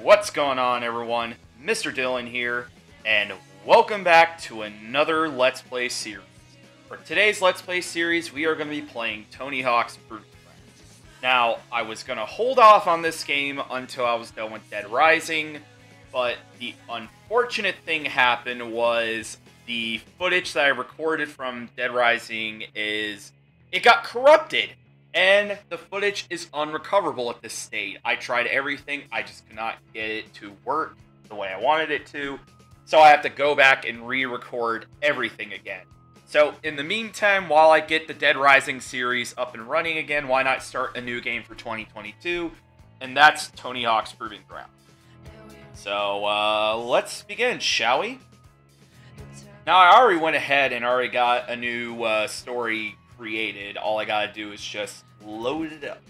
What's going on, everyone? Mr. Dylan here, and welcome back to another Let's Play series. For today's Let's Play series, we are going to be playing Tony Hawk's Proving Grounds. Now, I was going to hold off on this game until I was done with Dead Rising, but the unfortunate thing happened was the footage that I recorded from Dead Rising it got corrupted. And the footage is unrecoverable at this state. I tried everything, I just could not get it to work the way I wanted it to. So I have to go back and re-record everything again. So in the meantime, while I get the Dead Rising series up and running again, why not start a new game for 2022? And that's Tony Hawk's Proving Grounds. So let's begin, shall we? Now I already went ahead and already got a new story created. All I gotta do is just load it up.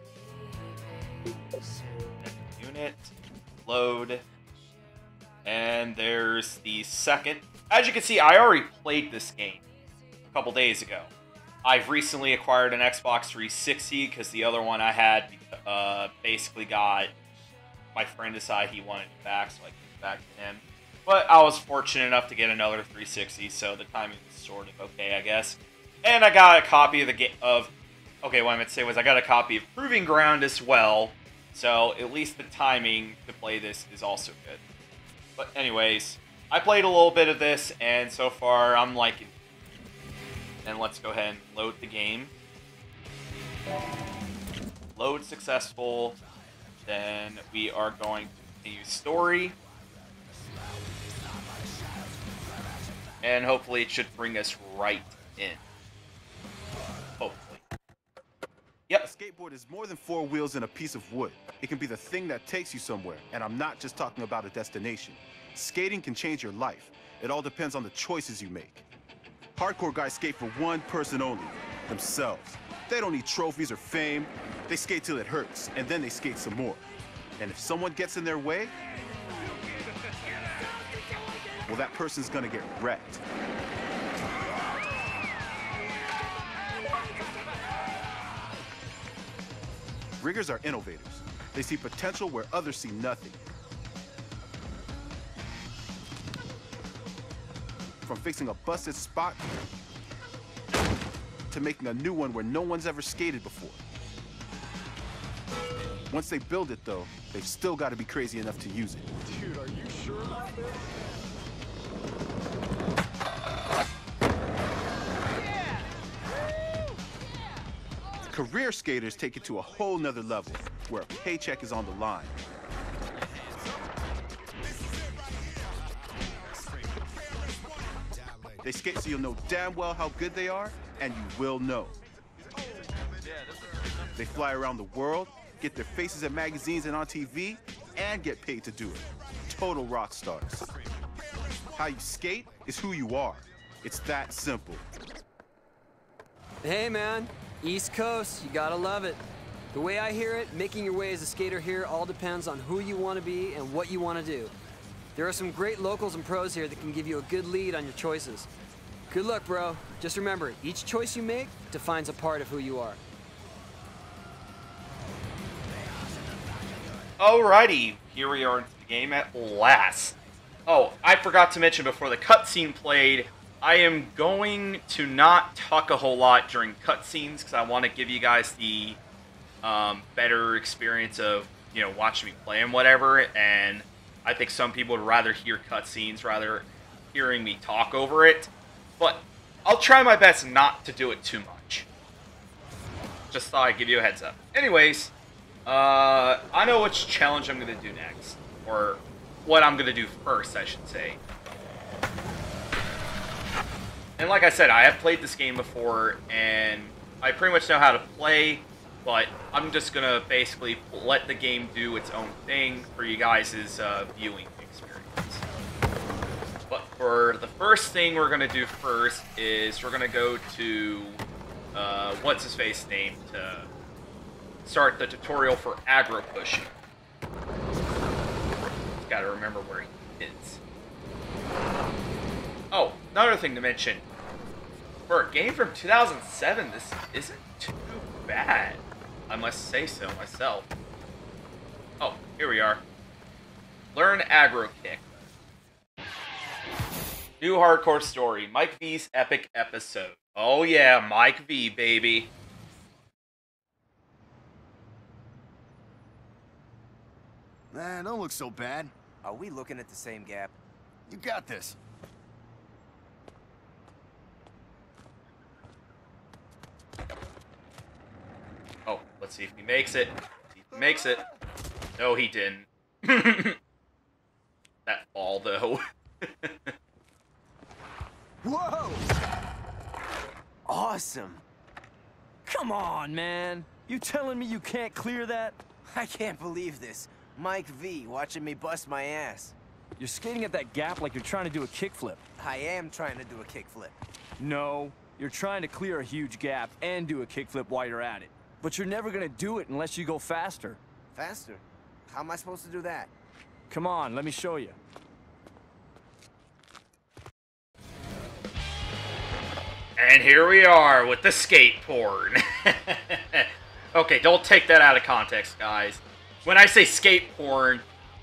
Unit, load, and there's the second. As you can see, I already played this game a couple days ago. I've recently acquired an Xbox 360 because the other one I had basically got my friend decided he wanted it back, so I gave it back to him. But I was fortunate enough to get another 360, so the timing was sort of okay, I guess. And I got a copy of the game okay, what I meant to say was I got a copy of Proving Ground as well. So at least the timing to play this is also good. But anyways, I played a little bit of this, and so far I'm liking it. And let's go ahead and load the game. Load successful. Then we are going to continue story. And hopefully it should bring us right in. Hopefully. Yep. A skateboard is more than four wheels and a piece of wood. It can be the thing that takes you somewhere, and I'm not just talking about a destination. Skating can change your life. It all depends on the choices you make. Hardcore guys skate for one person only, themselves. They don't need trophies or fame. They skate till it hurts, and then they skate some more. And if someone gets in their way, well, that person's gonna get wrecked. Riggers are innovators. They see potential where others see nothing. From fixing a busted spot to making a new one where no one's ever skated before. Once they build it, though, they've still got to be crazy enough to use it. Dude, are you sure about this? Career skaters take it to a whole nother level, where a paycheck is on the line. They skate so you'll know damn well how good they are, and you will know. They fly around the world, get their faces in magazines and on TV, and get paid to do it. Total rock stars. How you skate is who you are. It's that simple. Hey man, East Coast, you gotta love it. The way I hear it, making your way as a skater here all depends on who you want to be and what you want to do. There are some great locals and pros here that can give you a good lead on your choices. Good luck, bro. Just remember, each choice you make defines a part of who you are. Alrighty, here we are into the game at last. Oh, I forgot to mention before the cutscene played, I am going to not talk a whole lot during cutscenes because I want to give you guys the better experience of, watching me play and whatever. And I think some people would rather hear cutscenes rather hearing me talk over it. But I'll try my best not to do it too much. Just thought I'd give you a heads up. Anyways, I know which challenge I'm going to do next. Or what I'm going to do first, I should say. And like I said, I have played this game before, and I pretty much know how to play, but I'm just going to basically let the game do its own thing for you guys' viewing experience. But for the first thing we're going to do first is we're going to go to, what's-his-face name to start the tutorial for aggro pushing. Got to remember where he is. Oh, another thing to mention. For a game from 2007, this isn't too bad. I must say so myself. Oh, here we are. Learn aggro kick. New hardcore story. Mike V's epic episode. Oh yeah, Mike V, baby. Man, don't look so bad. Are we looking at the same gap? You got this. Oh, let's see if he makes it. See if he makes it. No, he didn't. That fall, though. Whoa! Awesome. Come on, man. You telling me you can't clear that? I can't believe this. Mike V watching me bust my ass. You're skating at that gap like you're trying to do a kickflip. I am trying to do a kickflip. No, you're trying to clear a huge gap and do a kickflip while you're at it. But you're never gonna do it unless you go faster. Faster? How am I supposed to do that? Come on, let me show you. And here we are with the skate porn. Okay, don't take that out of context, guys. When I say skate porn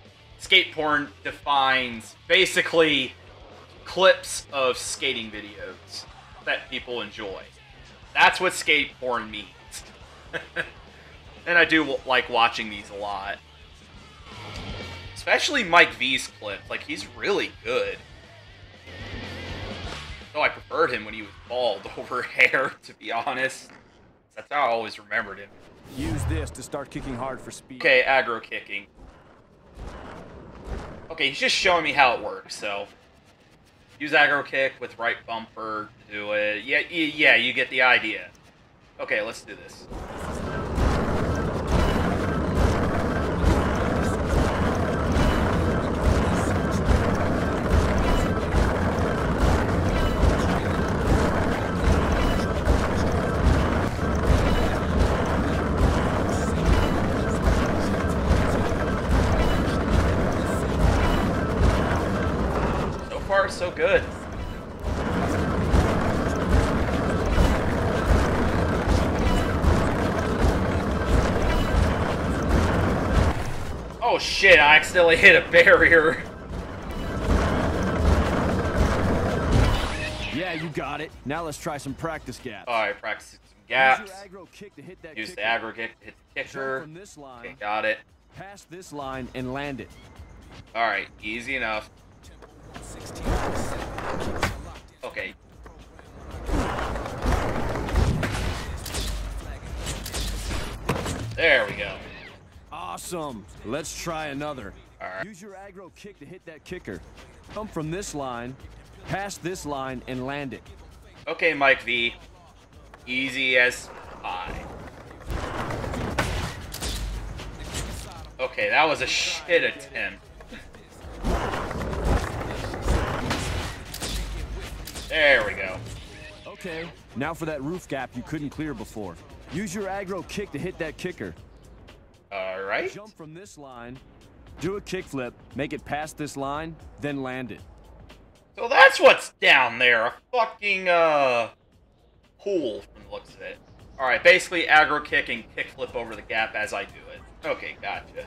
defines basically clips of skating videos that people enjoy. That's what skate porn means. And I do like watching these a lot. Especially Mike V's clips. Like, he's really good. Though I preferred him when he was bald over hair, to be honest. That's how I always remembered him. Use this to start kicking hard for speed. Okay, aggro kicking. Okay, he's just showing me how it works, so... Use aggro kick with right bumper to do it. Yeah, you get the idea. Okay, let's do this. So good. Oh shit, I accidentally hit a barrier. Yeah, you got it. Now let's try some practice gaps. Alright, practice some gaps. Use your aggro kick to hit that Use the kicker. aggro kick to hit the kicker. Jump from this line, Okay, got it. pass this line, and land it. Alright, easy enough. Okay. There we go. Awesome. Let's try another. Alright. Use your aggro kick to hit that kicker. Come from this line, pass this line, and land it. Okay, Mike V. Easy as pie. Okay, that was a shit attempt. There we go. Okay, now for that roof gap you couldn't clear before. Use your aggro kick to hit that kicker. Alright. Jump from this line, do a kickflip, make it past this line, then land it. So that's what's down there. A fucking, pool from the looks of it. Alright, basically aggro kick and kickflip over the gap as I do it. Okay, gotcha.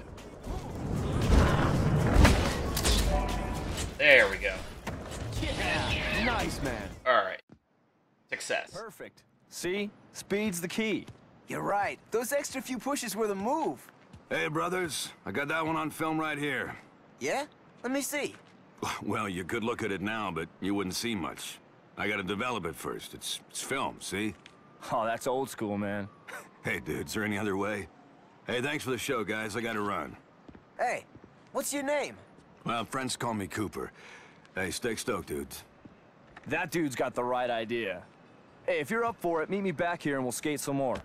There we go. Yeah, nice, man. Alright. Success. Perfect. See? Speed's the key. You're right. Those extra few pushes were the move. Hey, brothers. I got that one on film right here. Yeah? Let me see. Well, you could look at it now, but you wouldn't see much. I gotta develop it first. It's film, see? Oh, that's old school, man. Hey, dude, is there any other way? Hey, thanks for the show, guys. I gotta run. Hey, what's your name? Well, friends call me Cooper. Hey, stay stoked, dudes. That dude's got the right idea. Hey, if you're up for it, meet me back here and we'll skate some more.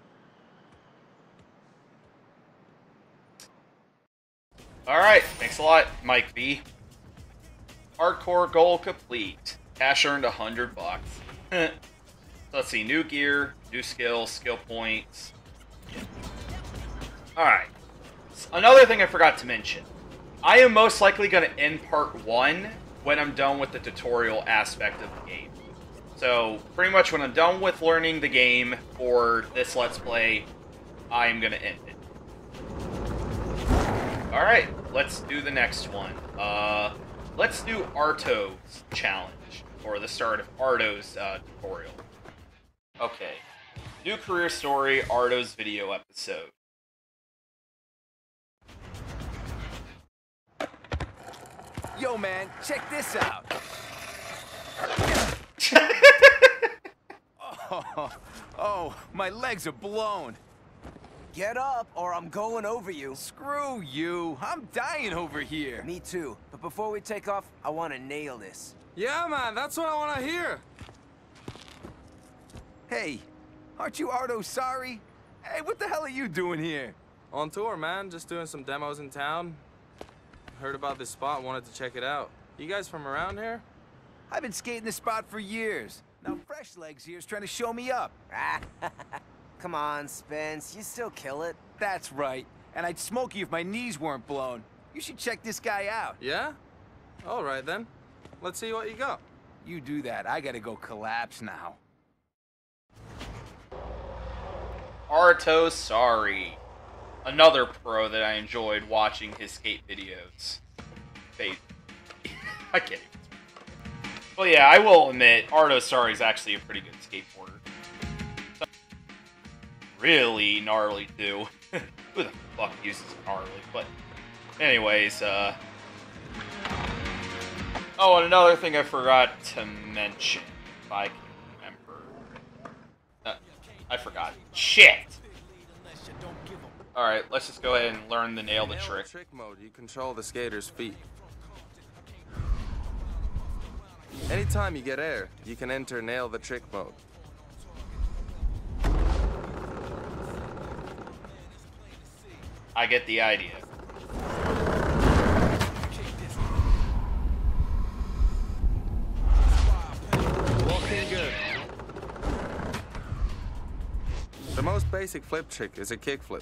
Alright, thanks a lot, Mike V. Hardcore goal complete. Cash earned $100. So let's see, new gear, new skills, skill points. Alright. Another thing I forgot to mention. I am most likely going to end part 1 when I'm done with the tutorial aspect of the game. So, pretty much when I'm done with learning the game for this Let's Play, I am going to end it. Alright, let's do the next one. Let's do Arto's challenge, or the start of Arto's tutorial. Okay. New career story, Arto's video episode. Yo, man, check this out. Oh, my legs are blown. Get up, or I'm going over you. Screw you. I'm dying over here. Me too. But before we take off, I want to nail this. Yeah, man, that's what I want to hear. Hey, aren't you Arto sorry? Hey, what the hell are you doing here? On tour, man. Just doing some demos in town. Heard about this spot, wanted to check it out. You guys from around here? I've been skating this spot for years. Now Fresh Legs here's trying to show me up. Come on, Spence. You still kill it. That's right. And I'd smoke you if my knees weren't blown. You should check this guy out. Yeah? All right, then. Let's see what you got. You do that. I gotta go collapse now. Arto Sorry. Another pro that I enjoyed watching his skate videos. I can't even. Well, yeah, I will admit, Arto Sorry is actually a pretty good skateboarder. Really gnarly, too. Who the fuck uses gnarly? But, anyways, Oh, and another thing I forgot to mention, if I can remember. I forgot. Shit! Alright, let's just go ahead and learn the nail the trick. Trick mode, you control the skater's feet. Anytime you get air, you can enter nail the trick mode. I get the idea. Walking good. The most basic flip trick is a kick flip.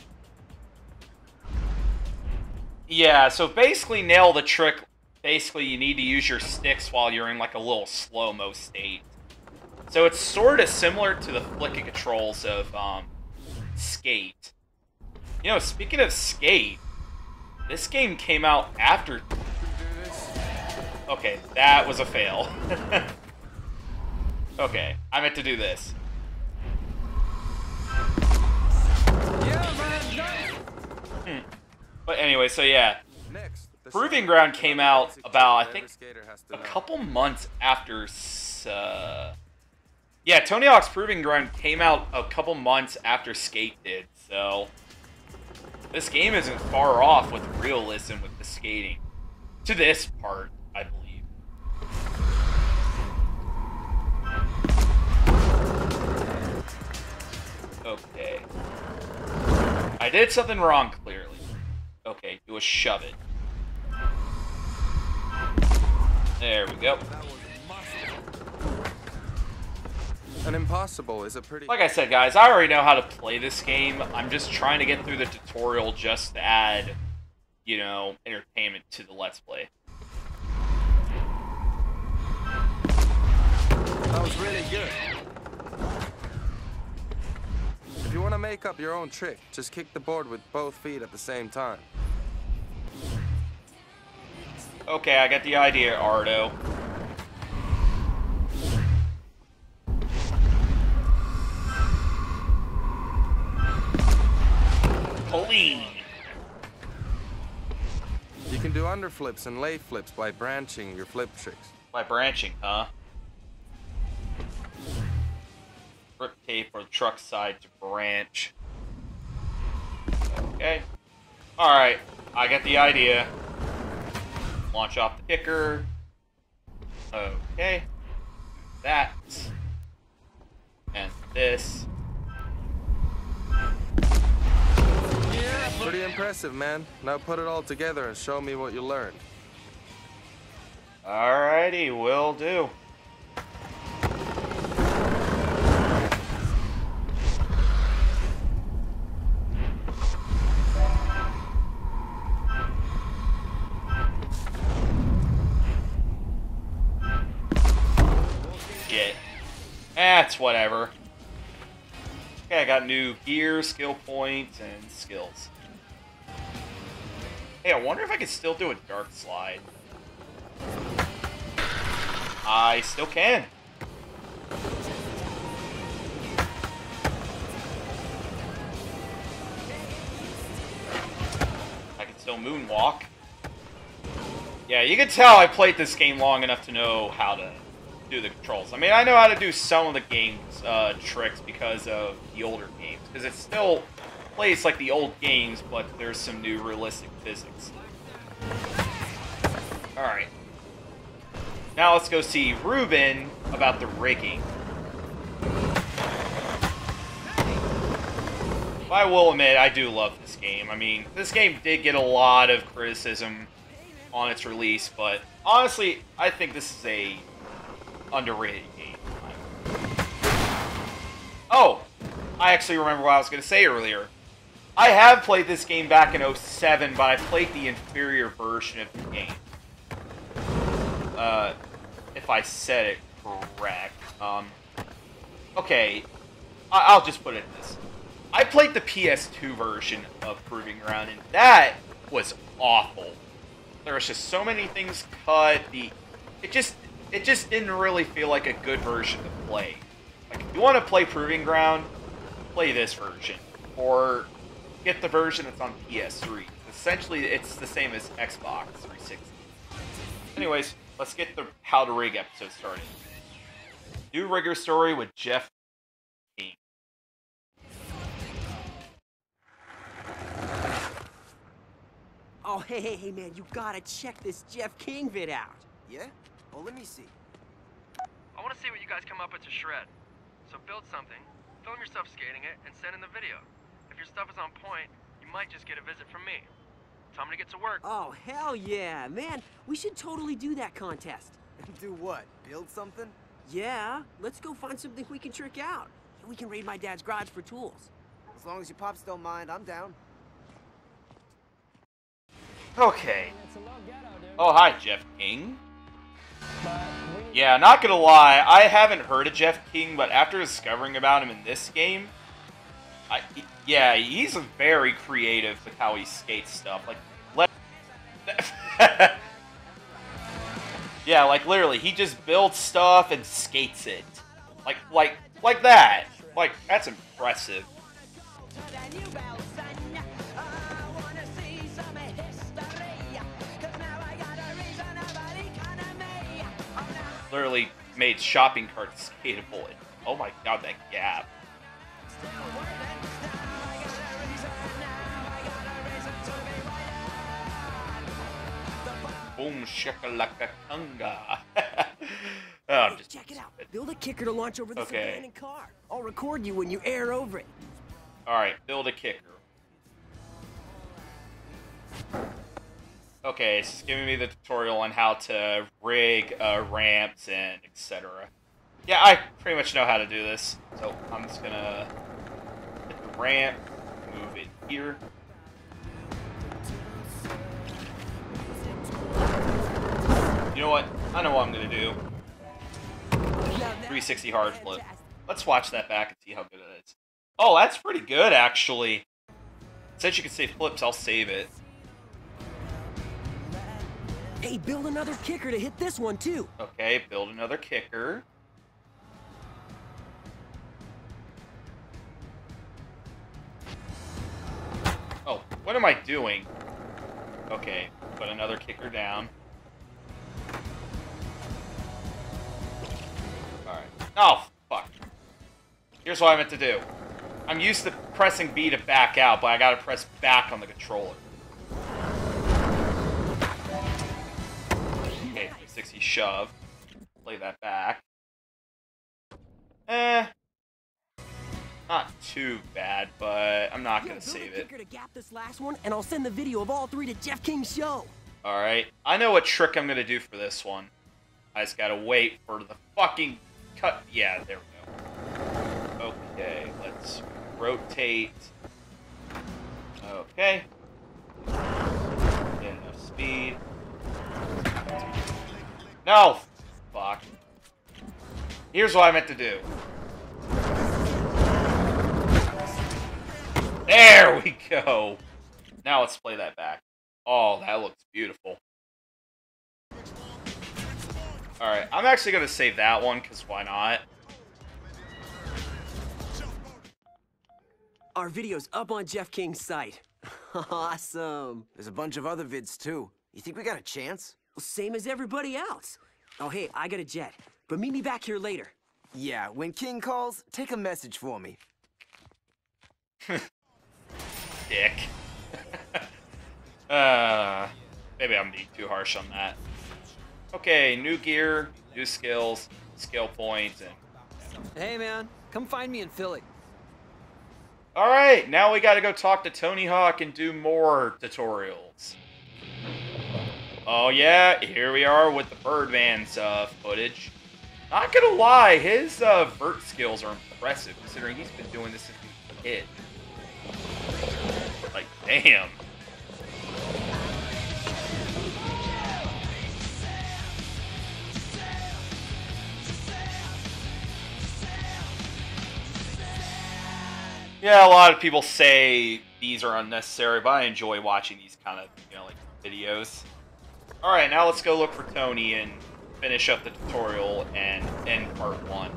Yeah, so basically nail the trick. Basically, you need to use your sticks while you're in like a little slow-mo state. So it's sort of similar to the flicking controls of Skate. You know, speaking of Skate, this game came out after... Okay, that was a fail. Okay, I meant to do this. But anyway, so yeah. Next, Proving Ground came out about, I think, a couple months after... yeah, Tony Hawk's Proving Ground came out a couple months after Skate did, so... This game isn't far off with realism with the skating. To this part, I believe. Okay. I did something wrong, clearly. Okay, do a shove it. There we go. An impossible is a pretty... Like I said, guys, I already know how to play this game. I'm just trying to get through the tutorial just to add, you know, entertainment to the Let's Play. That was really good. If you want to make up your own trick, just kick the board with both feet at the same time. Okay, I got the idea, Arto. Clean. You can do underflips and lay flips by branching your flip tricks. By branching, huh? Grip tape or truck side to branch. Okay. Alright, I got the idea. Launch off the kicker. Okay. That. And this. Pretty impressive, man. Now put it all together and show me what you learned. Alrighty, will do. Shit. That's whatever. Okay, I got new gear, skill points, and skills. Hey, I wonder if I can still do a dark slide. I still can. I can still moonwalk. Yeah, you can tell I played this game long enough to know how to do the controls. I mean, I know how to do some of the game's tricks because of the older games. Because it still plays like the old games, but there's some new realistic physics. Alright. Now let's go see Ruben about the rigging. But I will admit, I do love this game. I mean, this game did get a lot of criticism on its release, but honestly, I think this is a underrated game. Oh! I actually remember what I was going to say earlier. I have played this game back in 07, but I played the inferior version of the game. If I said it correct. Okay, I'll just put it this. I played the PS2 version of Proving Ground, and that was awful. There was just so many things cut. It just didn't really feel like a good version to play. Like, if you want to play Proving Ground, play this version, or get the version that's on PS3. Essentially, it's the same as Xbox 360. Anyways, let's get the How to Rig episode started. New rigger story with Jeff King. Oh, hey, man, you gotta check this Jeff King vid out. Yeah? Oh, let me see. I want to see what you guys come up with to shred. So build something, film yourself skating it, and send in the video. If your stuff is on point, you might just get a visit from me. Time to get to work. Oh, hell yeah, man. We should totally do that contest. Do what? Build something? Yeah, let's go find something we can trick out. We can raid my dad's garage for tools. As long as your pops don't mind, I'm down. Okay. Oh, hi, Jeff King. Yeah, not gonna lie, I haven't heard of Jeff King, but after discovering about him in this game, yeah, he's very creative with how he skates stuff. Like, yeah, like literally, he just builds stuff and skates it, like that. Like, that's impressive. Literally made shopping carts skateable. Oh my god, that gap. Boom shakalaka kunga. Oh, just check it out. Build a kicker to launch over this abandoned car. I'll record you when you air over it. Alright, build a kicker. Okay, it's giving me the tutorial on how to rig ramps and etc. Yeah, I pretty much know how to do this. So I'm just gonna hit the ramp, move it here. You know what? I know what I'm gonna do. 360 hard flip. Let's watch that back and see how good it is. Oh, that's pretty good, actually. Since you can save flips, I'll save it. Hey, build another kicker to hit this one, too. Okay, build another kicker. Oh, what am I doing? Okay, put another kicker down. Alright. Oh, fuck. Here's what I meant to do. I'm used to pressing B to back out, but I gotta press back on the controller. Okay, 360 shove. Play that back. Not too bad, but I'm not gonna save it. To gap this last one, and I'll send the video of all three to Jeff King's show. Alright, I know what trick I'm gonna do for this one. I just gotta wait for the fucking cut. Yeah, there we go. Okay, let's rotate. Okay. Get enough speed. No! Fuck. Here's what I meant to do. There we go! Now let's play that back. Oh, that looks beautiful. Alright, I'm actually going to save that one, because why not? Our video's up on Jeff King's site. Awesome. There's a bunch of other vids, too. You think we got a chance? Well, same as everybody else. Oh, hey, I got a jet, but meet me back here later. Yeah, when King calls, take a message for me. Dick. Maybe I'm being too harsh on that. Okay, new gear, new skills, skill points, and... Hey, man. Come find me in Philly. Alright, now we gotta go talk to Tony Hawk and do more tutorials. Oh yeah, here we are with the Birdman's footage. Not gonna lie, his vert skills are impressive, considering he's been doing this since he was a kid. Like, damn. Yeah, a lot of people say these are unnecessary, but I enjoy watching these kind of, like, videos. Alright, now let's go look for Tony and finish up the tutorial and end part 1.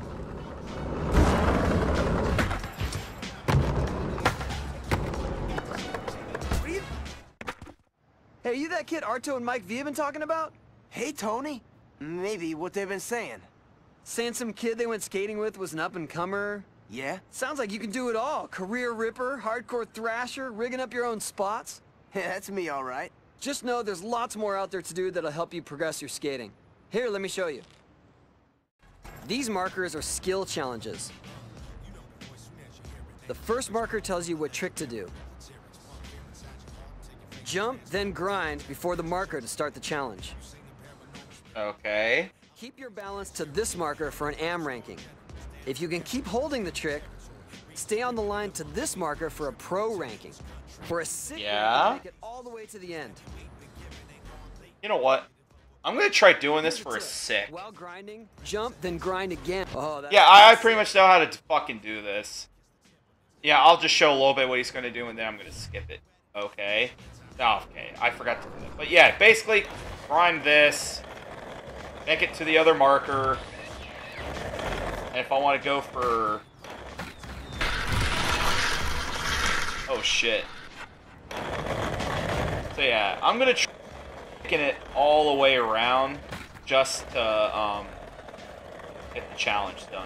Hey, you that kid Arto and Mike V have been talking about? Hey, Tony. Maybe what they've been saying. Saying some kid they went skating with was an up-and-comer. Yeah? Sounds like you can do it all. Career ripper, hardcore thrasher, rigging up your own spots. Yeah, that's me, all right. Just know there's lots more out there to do that'll help you progress your skating. Here, let me show you. These markers are skill challenges. The first marker tells you what trick to do. Jump, then grind before the marker to start the challenge. Okay. Keep your balance to this marker for an AM ranking. If you can keep holding the trick, stay on the line to this marker for a pro ranking. For a sick ranking, make it all the way to the end. You know what? I'm gonna try doing this for a sick. While grinding, jump, then grind again. Oh, yeah, I pretty much know how to fucking do this. Yeah, I'll just show a little bit what he's gonna do, and then I'm gonna skip it. Okay. Oh, okay, I forgot to do that. But yeah, basically, grind this, make it to the other marker, and if I want to go for... Oh, shit. So yeah, I'm gonna try making it all the way around just to get the challenge done.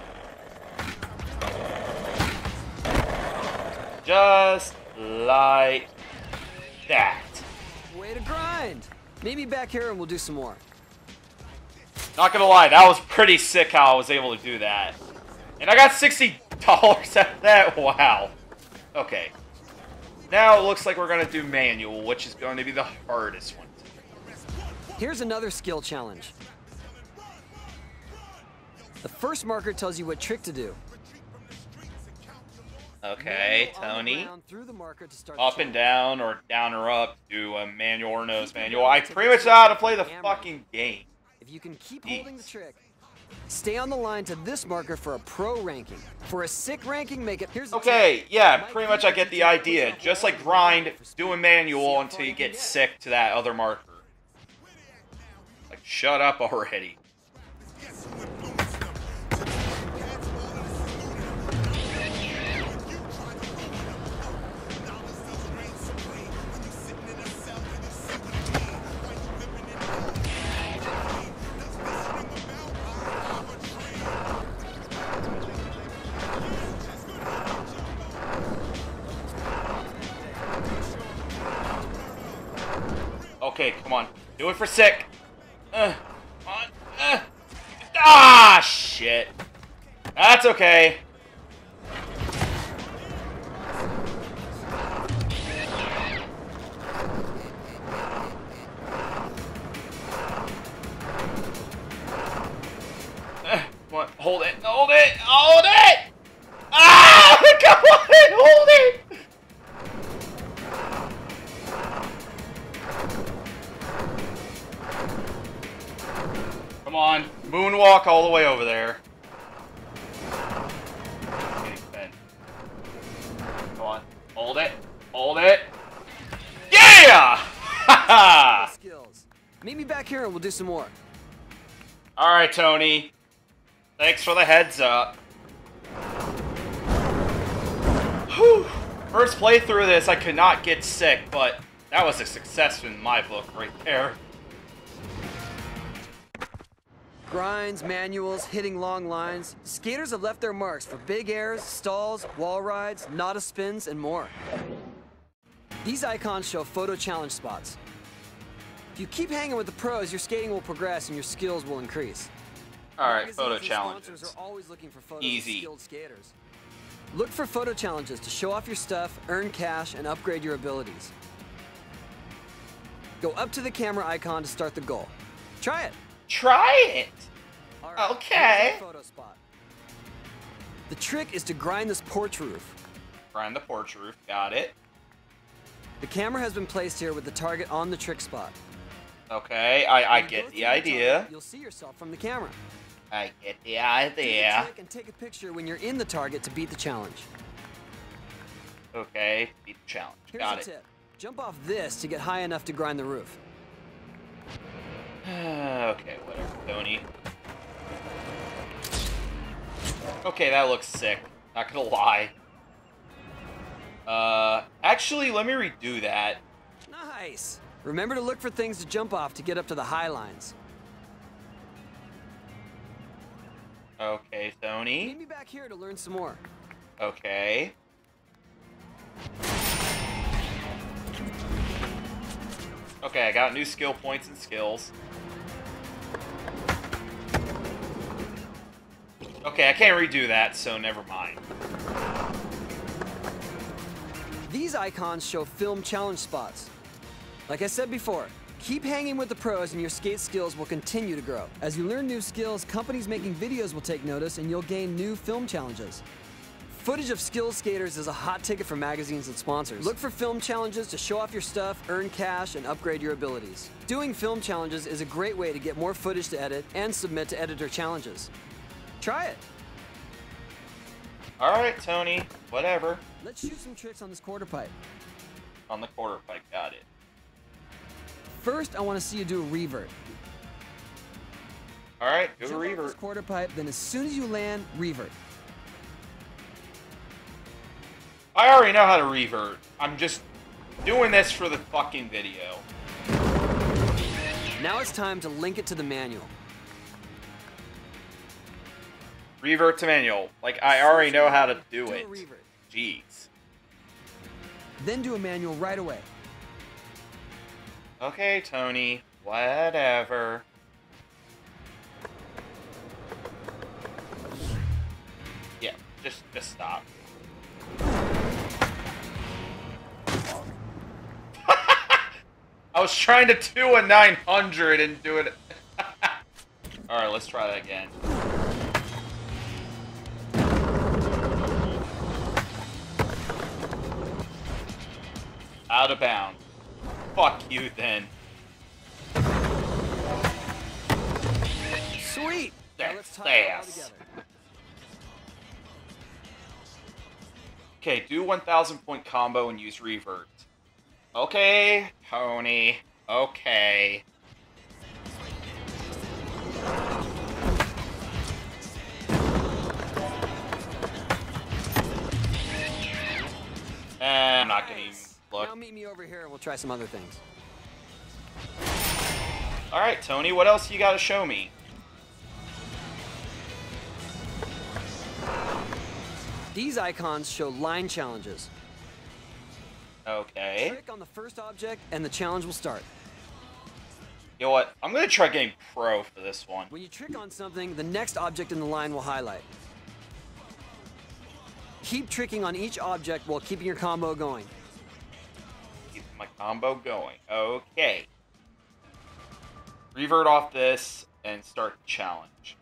Just like that. Way to grind. Meet me back here and we'll do some more. Not gonna lie, that was pretty sick how I was able to do that. And I got $60 at that. Wow. Okay. Now it looks like we're gonna do manual, which is going to be the hardest one. Here's another skill challenge. The first marker tells you what trick to do. Okay, Tony. Through the marker to start up and down, or down or up, do a manual or nose manual. I pretty much know how to play the fucking game. If you can keep holding the trick, stay on the line to this marker for a pro ranking. For a sick ranking, make it... Here's okay, yeah, pretty much I get the idea. Just like grind, do a manual until you get sick to that other marker. Like, shut up already. Okay, come on. Do it for sick. Come on. Ah, shit. That's okay. Come on, hold it, hold it, hold it! Ah, come on, hold it! Come on, moonwalk all the way over there. Come on, hold it, hold it. Yeah! Meet me back here and we'll do some more. Alright, Tony. Thanks for the heads up. Whew. First playthrough of this, I could not get sick, but that was a success in my book right there. Grinds, manuals, hitting long lines. Skaters have left their marks for big airs, stalls, wall rides, nada spins, and more. These icons show photo challenge spots. If you keep hanging with the pros, your skating will progress and your skills will increase. Alright, photo Magazines and challenges. sponsors are always looking for photos Easy. of skilled skaters. Look for photo challenges to show off your stuff, earn cash, and upgrade your abilities. Go up to the camera icon to start the goal. Try it. Try it! All right, Okay. here's our photo spot. The trick is to grind this porch roof. Grind the porch roof, got it. The camera has been placed here with the target on the trick spot. Okay, I When you go get through the the idea. target, you'll see yourself from the camera. I get the Do the idea. trick and take a picture when you're in the target to beat the challenge. Okay, beat the challenge. Here's Got a it. tip. Jump off this to get high enough to grind the roof. Okay, whatever, Tony. Okay, that looks sick. Not gonna lie. Actually, let me redo that. Nice. Remember to look for things to jump off to get up to the high lines. Okay, Tony. Meet me back here to learn some more. Okay. Okay, I got new skill points and skills. Okay, I can't redo that, so never mind. These icons show film challenge spots. Like I said before, keep hanging with the pros and your skate skills will continue to grow. As you learn new skills, companies making videos will take notice and you'll gain new film challenges. Footage of skilled skaters is a hot ticket for magazines and sponsors. Look for film challenges to show off your stuff, earn cash, and upgrade your abilities. Doing film challenges is a great way to get more footage to edit and submit to editor challenges. Try it. Alright, Tony. Whatever. Let's shoot some tricks on this quarter pipe. On the quarter pipe, got it. First, I want to see you do a revert. Alright, go to Jump off this revert. quarter pipe, then as soon as you land, revert. I already know how to revert. I'm just doing this for the fucking video. Now it's time to link it to the manual. Revert to manual. Like, I already know how to do Do a it. revert. Jeez. Then do a manual right away. Okay, Tony. Whatever. Yeah, just stop. I was trying to do a 900 and do it. Alright, let's try that again. Out of bounds. Fuck you then. Sweet! Now That's let's tie it all ass. together. Okay, do 1,000 point combo and use revert. Okay, Tony. Okay. I'm not gonna even Nice. look. Now meet me over here and we'll try some other things. Alright, Tony, what else you gotta show me? These icons show line challenges. Okay. Click on the first object and the challenge will start. You know what? I'm gonna try getting pro for this one. When you trick on something, the next object in the line will highlight. Keep tricking on each object while keeping your combo going. Keep my combo going. Okay. Revert off this and start the challenge.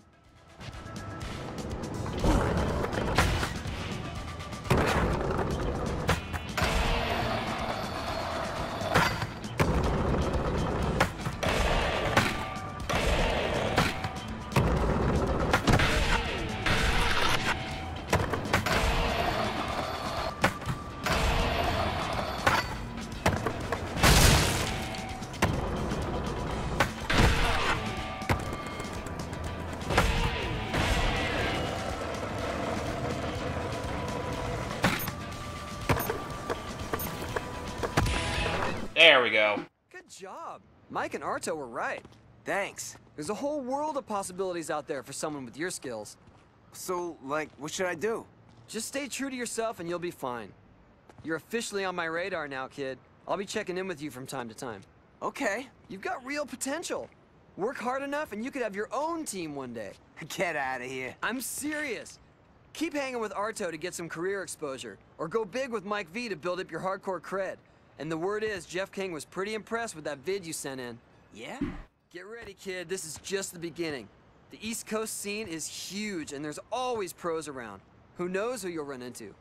There we go. Good job. Mike and Arto were right. Thanks. There's a whole world of possibilities out there for someone with your skills. So, like, what should I do? Just stay true to yourself and you'll be fine. You're officially on my radar now, kid. I'll be checking in with you from time to time. Okay. You've got real potential. Work hard enough and you could have your own team one day. Get out of here. I'm serious. Keep hanging with Arto to get some career exposure, or go big with Mike V to build up your hardcore cred. And the word is, Jeff King was pretty impressed with that vid you sent in. Yeah? Get ready, kid. This is just the beginning. The East Coast scene is huge, and there's always pros around. Who knows who you'll run into?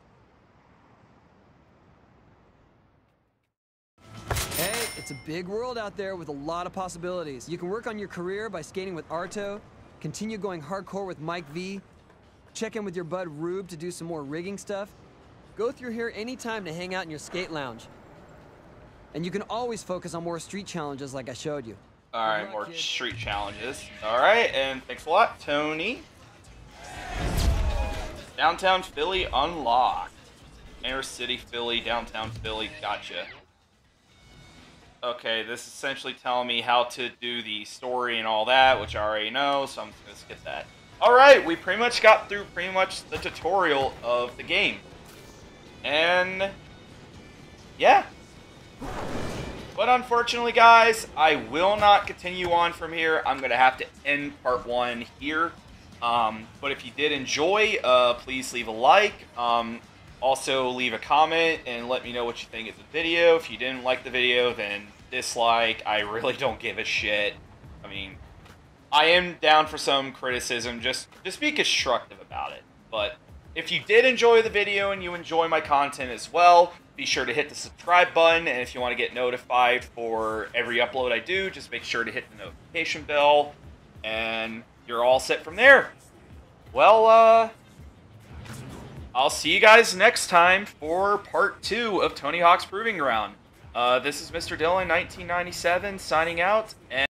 Hey, it's a big world out there with a lot of possibilities. You can work on your career by skating with Arto, continue going hardcore with Mike V, check in with your bud Rube to do some more rigging stuff. Go through here anytime to hang out in your skate lounge. And you can always focus on more street challenges like I showed you. Alright, more street challenges. Alright, and thanks a lot, Tony. Downtown Philly unlocked. Inner City Philly, Downtown Philly, gotcha. Okay, this is essentially telling me how to do the story and all that, which I already know, so I'm just going to skip that. Alright, we pretty much got through pretty much the tutorial of the game. And yeah. But unfortunately, guys, I will not continue on from here. I'm going to have to end part 1 here. But if you did enjoy, please leave a like. Also, leave a comment and let me know what you think of the video. If you didn't like the video, then dislike. I really don't give a shit. I mean, I am down for some criticism. Just be constructive about it. But if you did enjoy the video and you enjoy my content as well, be sure to hit the subscribe button. And if you want to get notified for every upload I do, just make sure to hit the notification bell. And you're all set from there. Well, I'll see you guys next time for part 2 of Tony Hawk's Proving Ground. This is Mr. Dylan, 1997, signing out. And